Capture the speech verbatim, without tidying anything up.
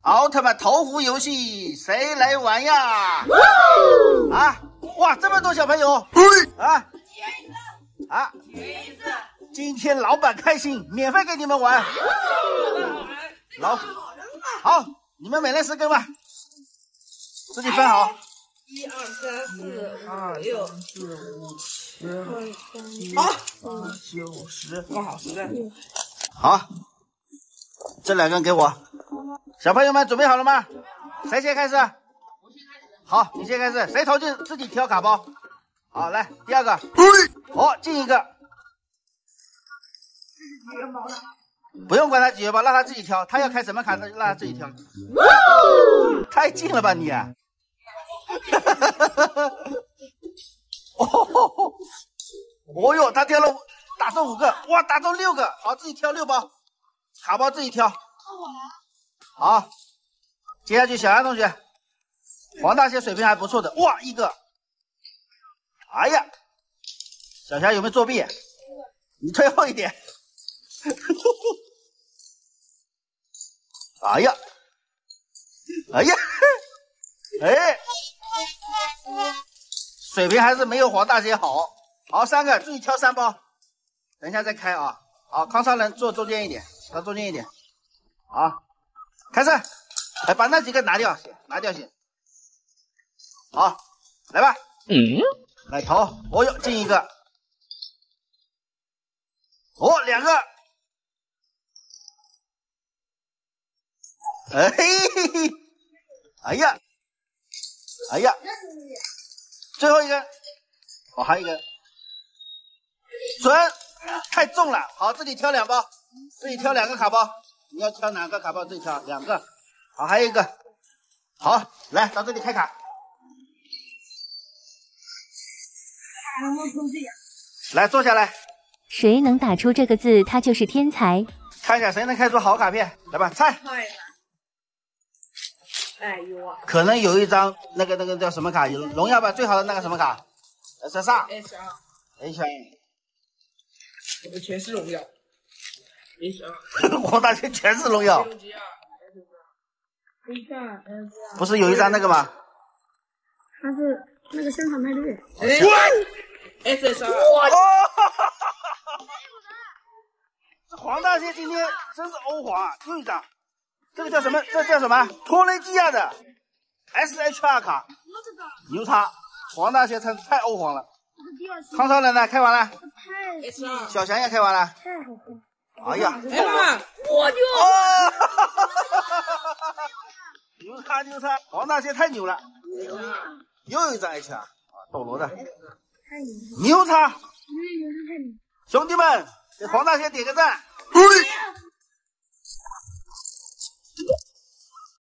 奥特曼投壶游戏，谁来玩呀？啊！哇，这么多小朋友啊！啊！今天老板开心，免费给你们玩。老好，你们每人十根吧，自己分好。 一二三四五六四五七好， 八九十， 刚好十根。 好，这两根给我。小朋友们准备好了吗？谁先开始？好，你先开始。谁投进自己挑卡包。好，来第二个。哦，进一个。不用管他几元包，让他自己挑。他要开什么卡，让他自己挑。太近了吧你、啊！哦，哦哟，他挑了打中五个，哇，打中六个。好，自己挑六包，卡包自己挑。好，接下去小杨同学，黄大仙水平还不错的，哇，一个。哎呀，小霞有没有作弊？你退后一点。哎呀，哎呀，哎，水平还是没有黄大仙好。好，三个自己挑三包，等一下再开啊。好，康超人坐中间一点，到中间一点。好，开始，来把那几个拿掉，拿掉先。好，来吧。嗯。来投，哦哟，进一个。哦，两个。哎嘿嘿，哎呀，哎呀，最后一根，哦，还有一根，准，太重了。好，自己挑两包，自己挑两个卡包。你要挑哪个卡包自己挑，两个。好，还有一个。好，来到这里开卡。来坐下来。 谁能打出这个字，他就是天才。 看一下谁能开出好卡片，来吧，猜。 哎呦啊！ 可能有一张那个那个叫什么卡？荣耀吧，最好的那个什么卡 ？S S R。 S R。 H R。 我们全是荣耀。H R。黄大仙全是荣耀。不是有一张那个吗？ 他是那个生产派对。 哎 ，S S R。 哇！这黄大仙今天真是欧皇啊！又一张。这个叫什么？这叫什么？托雷基亚的 S H R 卡，牛叉！黄大仙太太欧皇了。康超人呢？开完了。小翔也开完了。 太好看。 哎呀！ 哎妈，我就。 哦！牛叉牛叉！黄大仙太牛了。又有一张 H R 啊，斗罗的。牛叉！兄弟们，给黄大仙点个赞。